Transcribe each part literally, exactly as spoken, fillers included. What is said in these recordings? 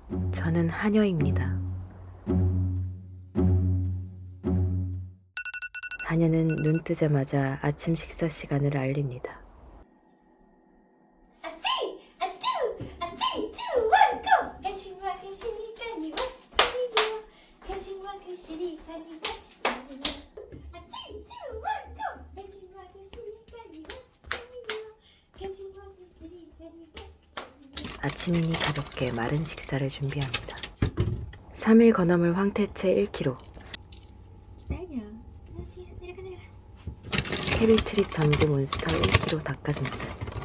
저는 하녀입니다. 하녀는 눈 뜨자마자 아침 식사 시간을 알립니다. 아침이니 가볍게 마른 식사를 준비합니다. 삼 일 건어물 황태채 일 킬로그램, 캐빌트리 전구 몬스터 일 킬로그램 닭가슴살.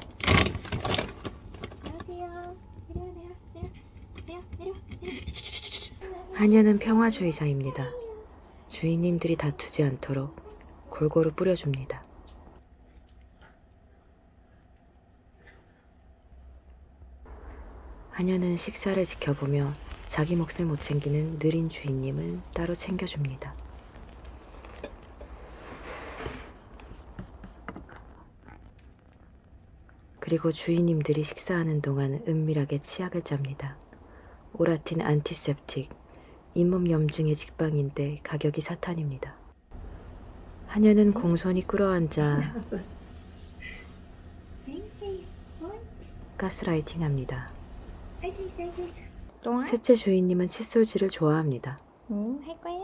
하녀는 평화주의자입니다. 주인님들이 다투지 않도록 골고루 뿌려줍니다. 하녀는 식사를 지켜보며 자기 몫을 못 챙기는 느린 주인님은 따로 챙겨줍니다. 그리고 주인님들이 식사하는 동안 은밀하게 치약을 짭니다. 오라틴 안티셉틱, 잇몸 염증의 직방인데 가격이 사탄입니다. 하녀는 공손히 끌어앉아 가스라이팅합니다. 셋째 주인님은 칫솔질을 좋아합니다. 응, 할 거야?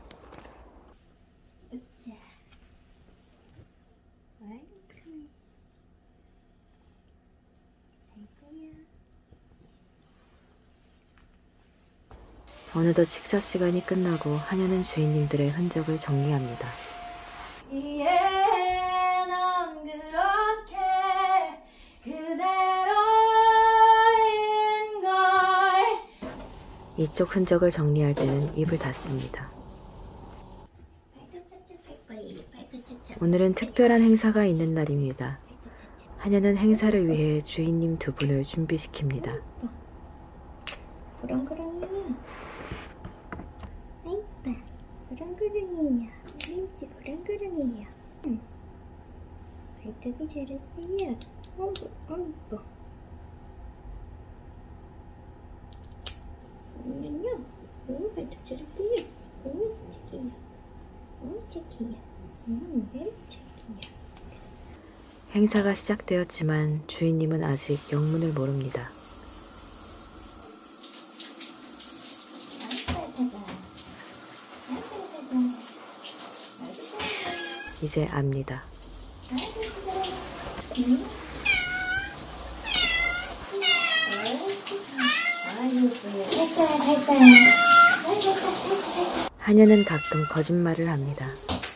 으쌰. 아이고, 할 거야. 어느덧 식사 시간이 끝나고 하녀는 주인님들의 흔적을 정리합니다. 이제 넌 그렇게 그대로인 걸. 이쪽 흔적을 정리할 때는 입을 닫습니다. 오늘은 특별한 행사가 있는 날입니다. 하녀는 행사를 위해 주인님 두 분을 준비시킵니다. 그렁그렁이야. 아이빠, 그렁그렁이야. 민지 그렁그렁이야. 응. 발톱이 자랐어요. 어이구, 어이구. 오늘은요, 오, 발톱 자랐대요. 오, 착해요. 오, 착해요. 음, 왜 착해요. 행사가 시작되었지만 주인님은 아직 영문을 모릅니다. 이제 압니다. 하녀는 가끔 거짓말을 합니다.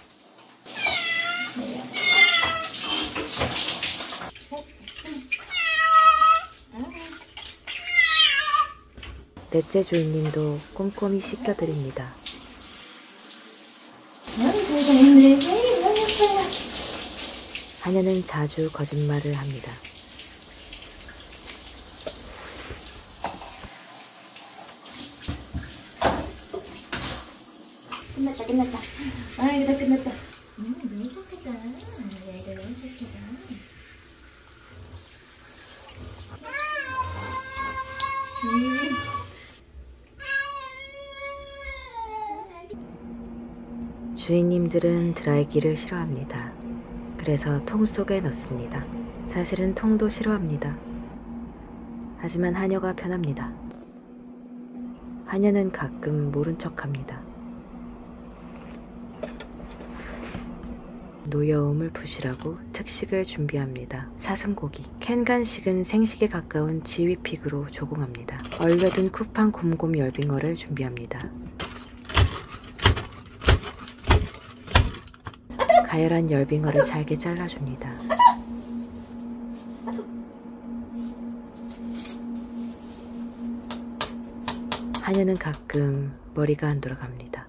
넷째 주인님도 꼼꼼히 씻겨드립니다. 하녀는 자주 거짓말을 합니다. 끝났다, 끝났다. 아이고, 다 끝났다. 음, 너무 착하다. 얘가 너무 착하다. 음. 주인님들은 드라이기를 싫어합니다. 그래서 통 속에 넣습니다. 사실은 통도 싫어합니다. 하지만 하녀가 편합니다. 하녀는 가끔 모른 척합니다. 노여움을 부시라고 특식을 준비합니다. 사슴고기. 캔 간식은 생식에 가까운 지위픽으로 조공합니다. 얼려둔 쿠팡 곰곰 열빙어를 준비합니다. 가열한 열빙어를 잘게 잘라줍니다. 하녀는 가끔 머리가 안 돌아갑니다.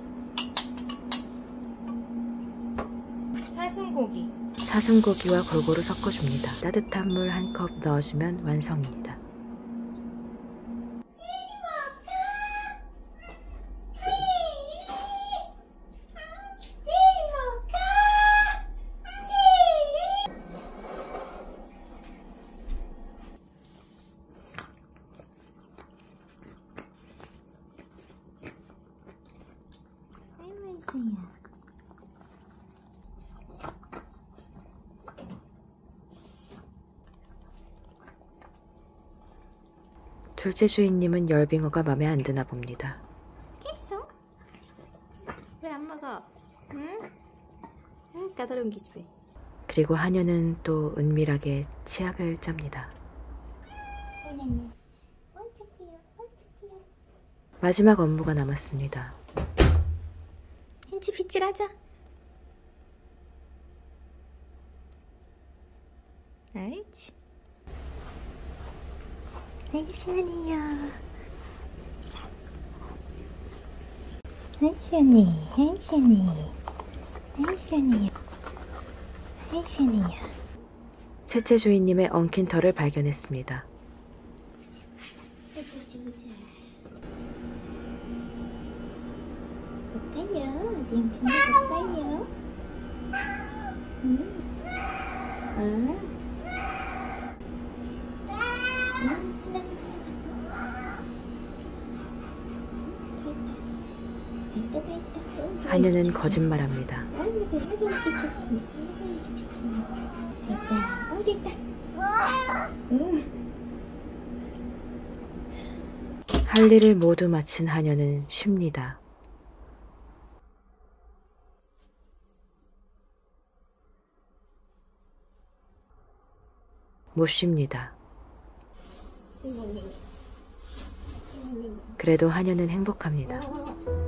사슴고기. 사슴고기와 골고루 섞어줍니다. 따뜻한 물 한 컵 넣어주면 완성입니다. 둘째 주인님은 열빙어가 맘에 안 드나 봅니다. 깼어? 왜 안 먹어? 응? 응, 까다로운 기집애. 그리고 하녀는 또 은밀하게 치약을 짭니다. 어머니, 어떡해요, 어떡해요. 마지막 업무가 남았습니다. 흰치 빗질하자. 알지? 아이고 시원해요. 아이 시원해, 아이 시원해, 아이 시원해요, 아이 시원해요. 셋째 주인님의 엉킨 털을 발견했습니다. 보자, 보자. 볼까요? 어디 한번 볼까요? 응? 아? 응, 하나. 다 있다, 다 있다, 다 있다. 하녀는 거짓말합니다. 아이고, 아이고, 이렇게 착해. 아이고, 이렇게 착해. 됐다. 어, 됐다. 응. 할 일을 모두 마친 하녀는 쉽니다. 못 쉽니다. 그래도 하녀는 행복합니다.